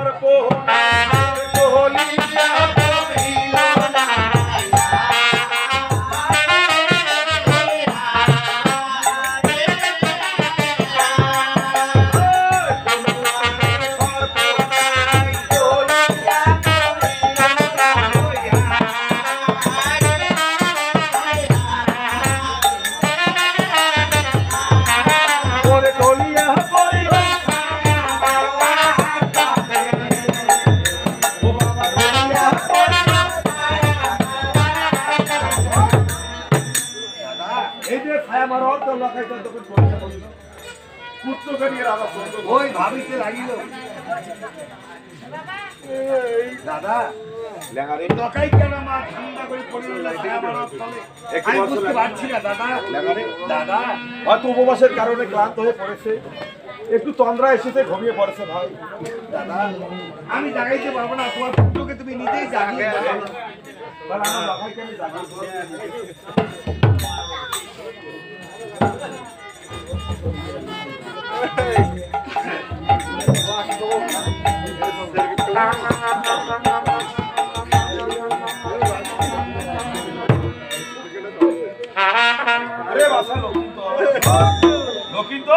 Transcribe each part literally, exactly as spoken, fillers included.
আমার কোহনা কোহলিয়া কহিল না ওই ভাবিতে লাগিল দাদা লেঙারে টকাই কেন মা ঠান্ডা করে পড়িল আমার তলে আমি বুঝতে পারছি না দাদা লেঙারে দাদা হয়তো উপবাসের কারণে ক্লান্ত হয়ে পড়েছে একটু তন্দ্রা এসেছে ঘুমিয়ে পড়েছে ভাই দাদা আমি জাগাইতে পারবো না তোমার পুত্রকে তুমি নিজেই জাগিয়ে দাও বল আমার লখাইকে আমি জাগাই अरे बासा लोकिन तो लोकिन तो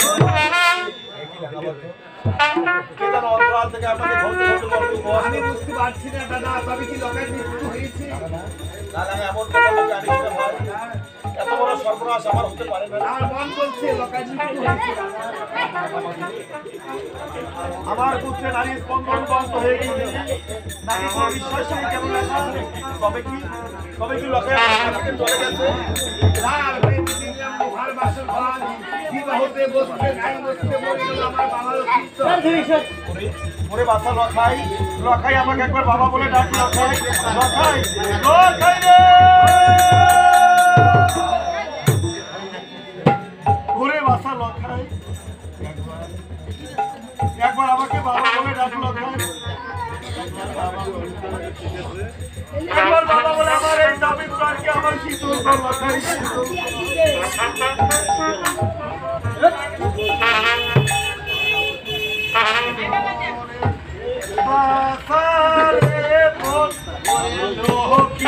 কেদার অন্তরাল থেকে আমাদের ঘুরতে ঘুরতে বলতে আমি বুঝতে পারছি না দাদা তবে কি লোকের মৃত্যু হয়েছে দাদা আমি এমন কথা বলতে আনি না ভাই এত বড় সর্বনাশ আমার হতে পারে না আমার মন বলছে লোকের মৃত্যু হয়েছে আমার পুত্রের নারী স্পন্দন বন্ধ হয়ে গেছে নাকি কোনো বিশ্বাস নেই কেমন লাগে তবে কি তবে কি লোকের আমাকে চলে গেছে লাল হয়ে দিলাম লোহার বাসন ঘর বিবাহতে বসতে নাই বসতে বলল আমার বাবার অতীত ওরে বাসা লখাই লখাই আমাকে একবার বাবা বলে ডাক লখাই লখাই লখাই রে ওরে বাসা লখাই একবার আমাকে বাবা বলে ডাক লখাই একবার বাবা বলে আমার এই দাবি প্রাণকে আমার কি দূর কর লখাই বাসারে বল লোকি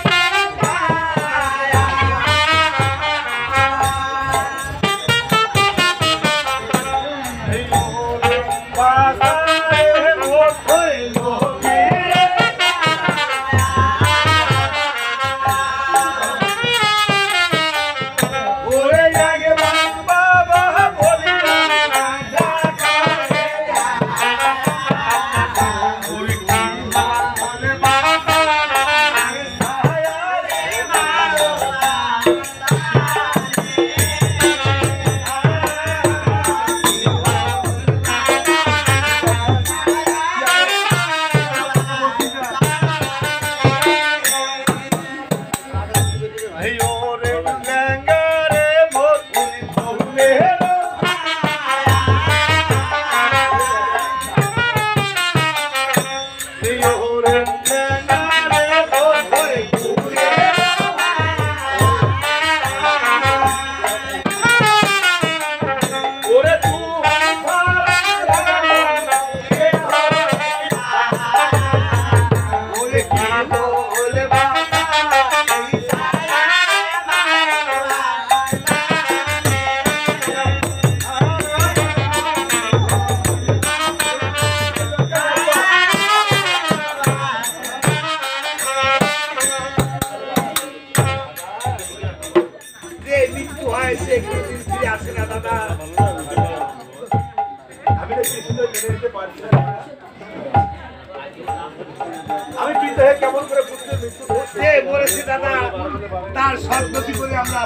আমি পিতা হয়ে কেমন করে পুত্রের মৃত্যু সে বলেছে দাদা তার সদ্গতি করে আমরা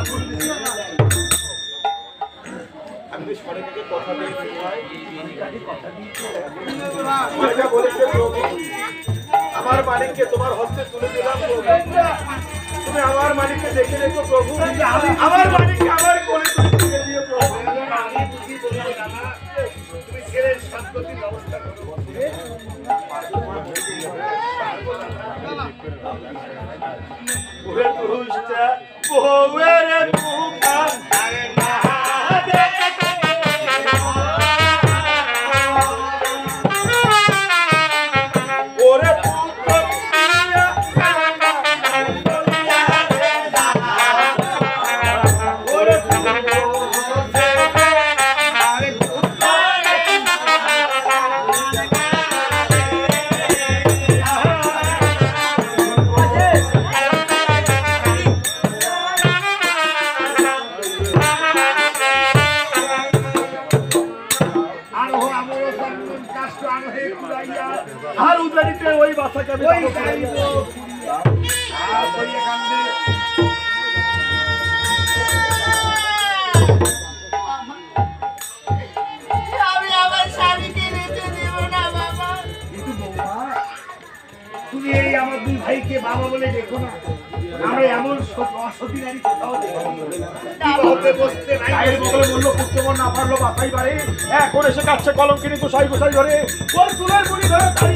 আমি তো সরে থেকে কথা দিয়েছি ভাই কথা দিয়েছি বলেছে আমার মালিককে তোমার হস্তে তুলে দিলাম তুমি আমার মালিককে দেখে দেখো প্রভু আমার মালিককে আমার কোলে তুলে দিও প্রভু আমি বুঝি বলি দাদা তুমি ছেলের সদ্গতির ব্যবস্থা করো ওরে দুষ্টা ওরে মুখা আরে না দে পাইয়া আর উজারিতে ওই বাসাকে আমি ওই যাইব আর ওই এখানে আমি আমার স্বামীকে নিতে দেব না বাবা। কিন্তু বৌমা তুমি এই আমার দুই ভাইকে বাবা বলে দেখো না, আমরা এমন অসতী নারী কোথাও বসতে নাই বললো পুত্রমন না পারলো বাসাই বাড়ে এখন এসে কাছে কলঙ্কিনী গোসাই গোসাই ধরে ওর চুলের মুড়ি ধরে তাই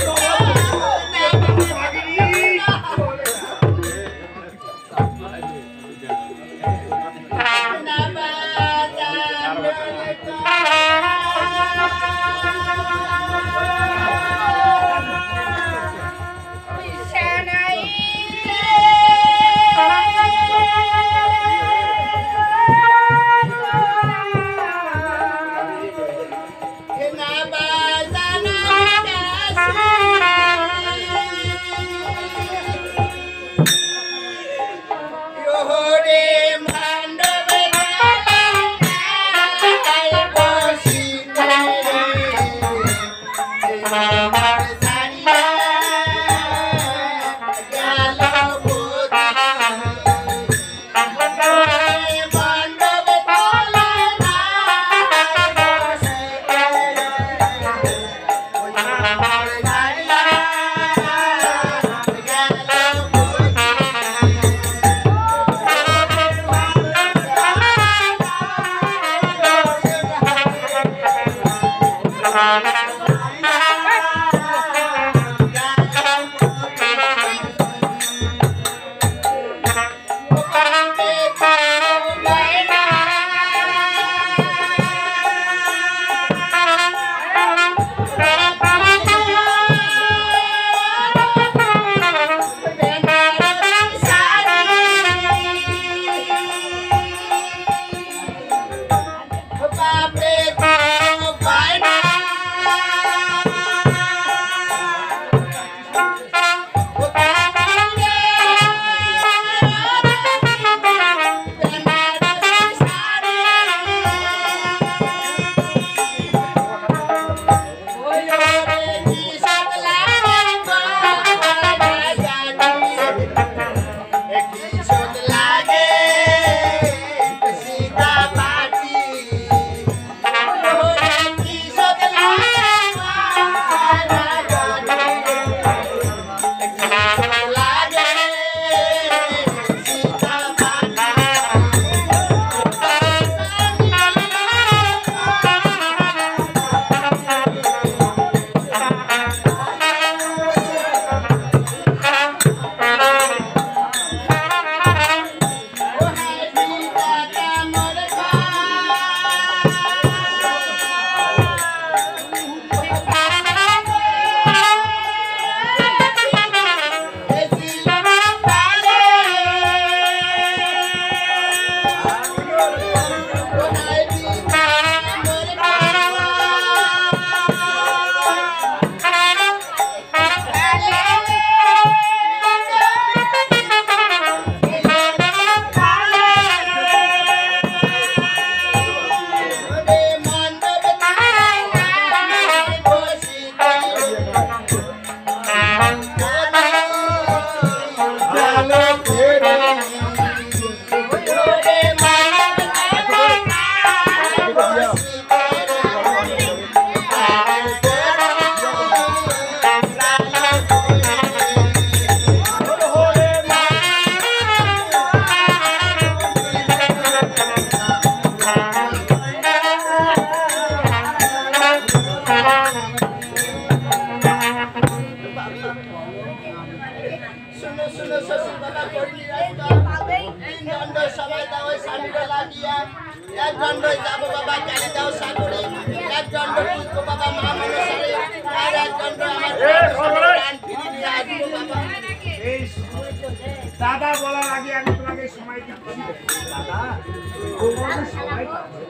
দাদা বলার আগে আমি তোমাকে সময় দিচ্ছি দাদা তোমার সময়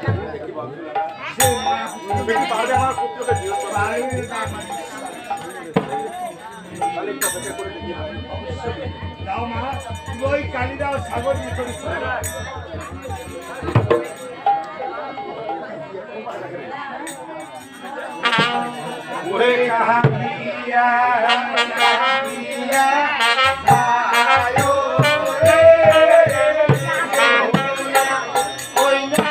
সে মা বেটি পারবে আমার পুত্রকে দিও পারবে না খালি কথা করে দিও দাও মা ওই কালি দাও সাগর নিয়ে চলে ওরে কাহানি দিয়া দিয়া আয়ো রে ওই না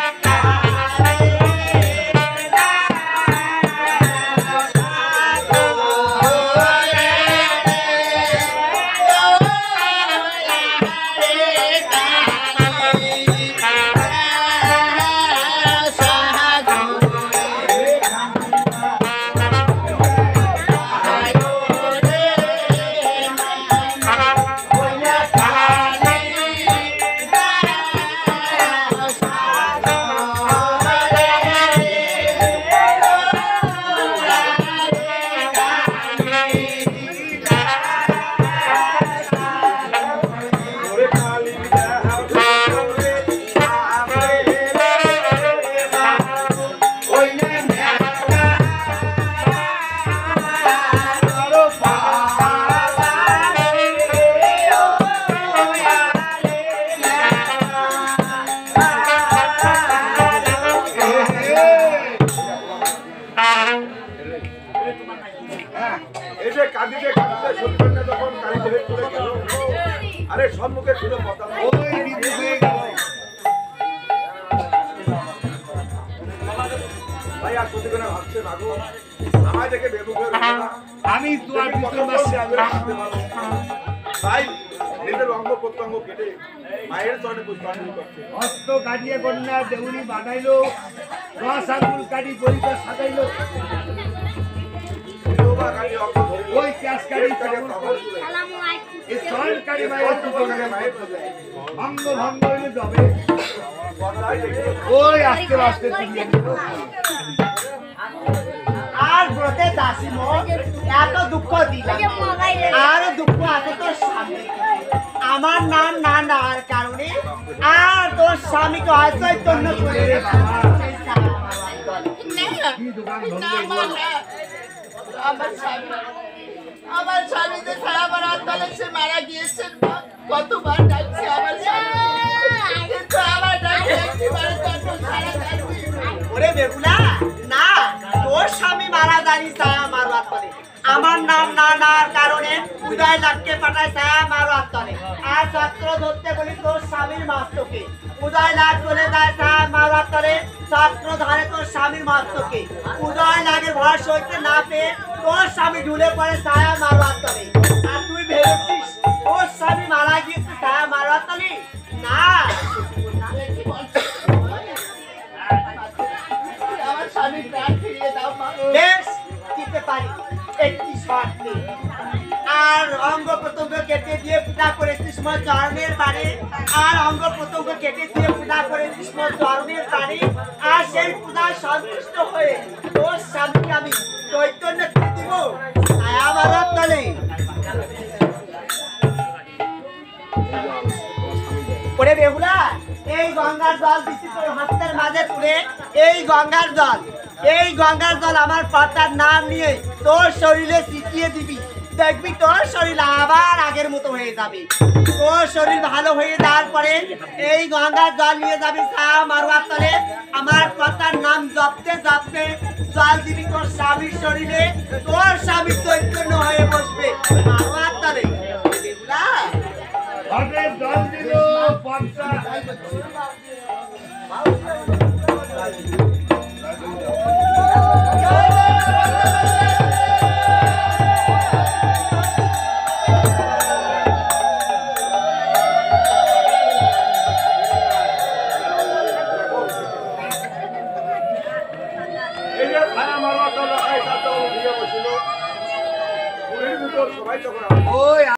কাঁদিতে কাঁদিতে সত্যি যখন কাঁদিতে হয়ে চলে গেল আরে সম্মুখে ছিল কথা ওই বিধি হয়ে গেল ভাই আর সত্যি করে ভাবছে মাগো আমায় দেখে বেবুক হয়ে রইল না আমি তোমার ভিতর মাসে আমি রাখতে পারবো ভাই নিজের অঙ্গ প্রত্যঙ্গ কেটে মায়ের চরণে পুষ্পাঞ্জলি করছে হস্ত কাটিয়ে কন্যা দেউরি বানাইলো দশ আঙ্গুল কাটি পরিবার সাজাইলো ওই ক্যাশকারি এই সরকারি মায়ের তুলনায় মায়ের ভঙ্গ ভঙ্গ হইলে যাবে ওই আস্তে আস্তে দিয়ে দিল আর ব্রতে দাসী মোর এত দুঃখ দিলাম আর দুঃখ আছে তোর স্বামী আমার নাম না নেওয়ার কারণে আর তোর স্বামীকে অচৈতন্য করে রে বাবা কি দোকান আমার স্বামী আমার স্বামীতে সারা বারাত তলে সে মারা গিয়েছে কতবার ডাকছে আমার স্বামী কিন্তু আমার ডাকে একবার তো সারা ডাকছে ওরে বেগুলা না তোর স্বামী মারা যায়নি ছায়া মারবার তলে আমার নাম না নেওয়ার কারণে উদয় লাখকে পাঠায় ছায়া মারবার তলে আর ছাত্র ধরতে বলি তোর স্বামীর মাস্তকে উদয় লাখ চলে যায় ছায়া মারবার তলে ছাত্র ধারে তোর স্বামীর মাস্তকে উদয় লাখের ভয় সইতে না পেয়ে তোর স্বামী ঢুলে পড়ে ছায়া মারবার তলে আর তুই ভেবেছিস তোর স্বামী মারা গিয়েছে ছায়া মারবার তলে না আমার স্বামী প্রাণ ফিরিয়ে দাও বেশ দিতে পারি একটি শর্তে আর অঙ্গ প্রত্যঙ্গ কেটে দিয়ে পূজা করে কৃষ্ণ চরণের বাড়ি আর অঙ্গ প্রত্যঙ্গ কেটে দিয়ে পূজা করে কৃষ্ণ চরণের বাড়ি আর সেই পূজা সন্তুষ্ট হয়ে তোর স্বামীকে আমি চৈতন্য করে দিব আমার তলে ওরে বেহুলা এই গঙ্গার জল দিছি তোর হাতের মাঝে তুলে এই গঙ্গার জল এই গঙ্গার জল আমার পাতার নাম নিয়ে তোর শরীরে ছিটিয়ে দিবি দেখবি তোর শরীর আবার আগের মতো হয়ে যাবে তোর শরীর ভালো হয়ে যাওয়ার পরে এই গঙ্গার জল নিয়ে যাবি ছায়া মারবার তলে আমার পাতার নাম জপতে জপতে জল দিবি তোর স্বামীর শরীরে তোর স্বামী চৈতন্য হয়ে বসবে মারবার তলে বেহুলা ঘটে জল দিল পঞ্চা এই যে ছায়া মারবার তলে খাই তাতে দিয়ে বসিল পুরীর ভিতর সবাই তখন ওই